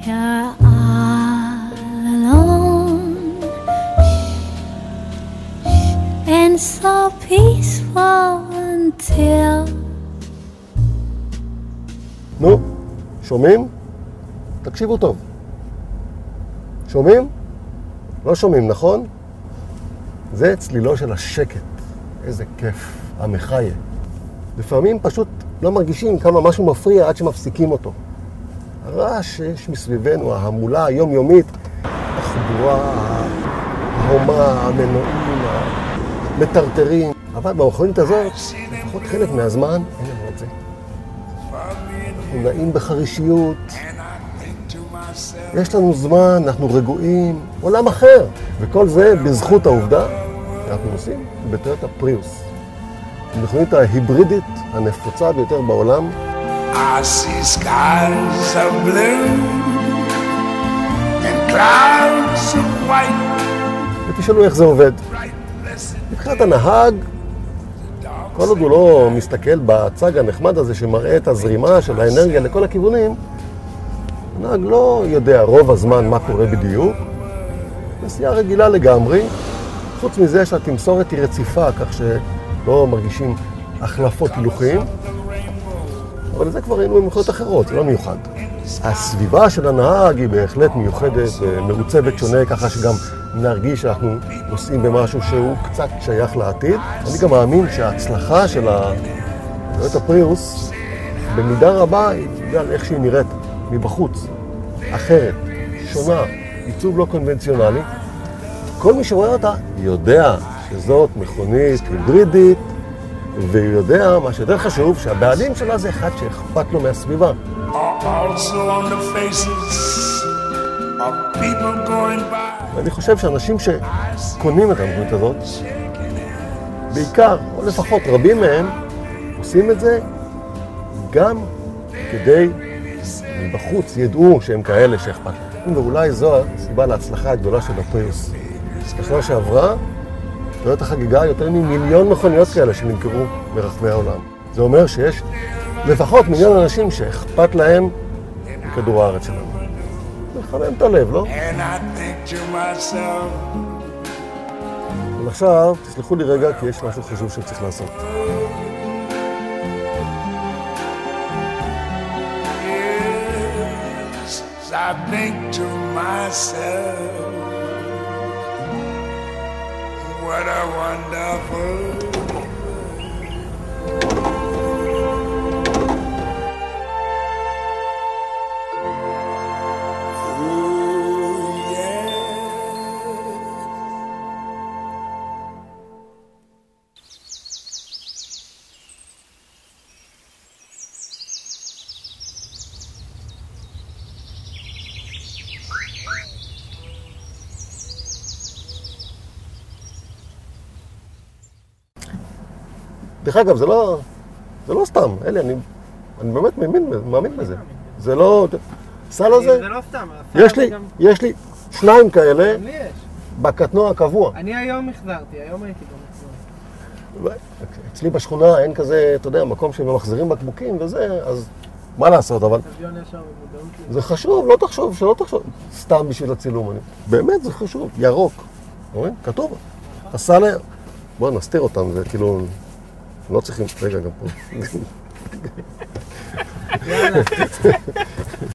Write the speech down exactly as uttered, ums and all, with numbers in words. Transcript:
You're all alone and so peaceful until. נו, שומעים? תקשיבו טוב. שומעים? לא שומעים, נכון? זה צלילו של השקט. איזה כיף, המחיה. לפעמים פשוט לא מרגישים כמה משהו מפריע עד שמפסיקים אותו. הרעש שיש מסביבנו, ההמולה היומיומית, החבורה, ההומה, המנועים, המטרטרים. אבל במכונית הזאת, לפחות חלק מהזמן, אין לנו את זה. אנחנו נעים בחרישיות, יש לנו זמן, אנחנו רגועים, עולם אחר. וכל זה בזכות העובדה שאנחנו נוסעים בטויוטה פריוס. המכונית ההיברידית הנפוצה ביותר בעולם. I see skies of blue and clouds of white. ותשאלו איך זה עובד. מבחינת הנהג, כל עוד הוא לא מסתכל בצג הנחמד הזה שמראה את הזרימה של האנרגיה לכל הכיוונים, הנהג לא יודע רוב הזמן מה קורה בדיוק. נסיעה רגילה לגמרי. חוץ מזה שהתמסורת היא רציפה, כך שלא מרגישים החלפות הילוכים. אבל זה כבר ראינו במכוניות אחרות, זה לא מיוחד. הסביבה של הנהג היא בהחלט מיוחדת ומעוצבת שונה, ככה שגם נרגיש שאנחנו נוסעים במשהו שהוא קצת שייך לעתיד. אני גם מאמין שההצלחה של הטויוטה פריוס במידה רבה היא בגלל איך שהיא נראית מבחוץ, אחרת, שונה, עיצוב לא קונבנציונלי. כל מי שרואה אותה יודע שזאת מכונית היברידית, והוא יודע, מה שיותר חשוב, שהבעלים שלה זה אחד שאכפת לו מהסביבה. ואני חושב שאנשים שקונים את המכונית הזאת, בעיקר, או לפחות רבים מהם, עושים את זה גם כדי מבחוץ ידעו שהם כאלה שאכפת להם. ואולי זו הסיבה להצלחה הגדולה של הפריוס. בשנה שעברה, טויוטה חגיגה יותר ממיליון מכוניות כאלה שנמכרו ברחבי העולם. זה אומר שיש לפחות מיליון אנשים שאכפת להם מכדור הארץ שלנו. מחמם את הלב, לא? ועכשיו, תסלחו לי רגע, כי יש משהו חשוב שצריך לעשות. I think to myself, what a wonderful ooh, yeah. דרך אגב, זה לא, זה לא סתם, אלי, אני, אני באמת מאמין, מאמין בזה. זה לא, סל הזה, זה לא סתם. יש לי, יש לי שניים כאלה, גם לי יש. בקטנוע הקבוע. אני היום החזרתי, היום הייתי במחזור. אצלי בשכונה אין כזה, אתה יודע, מקום שממחזרים בקבוקים וזה, אז מה לעשות, אבל סביון ישר במודעות לי. זה חשוב, לא תחשוב, שלא תחשוב, סתם בשביל הצילום, אני, באמת זה חשוב, ירוק, רואים? כתוב, הסל, בואו נסתיר אותם, זה כאילו, לא צריכים, רגע גם פה. יאללה.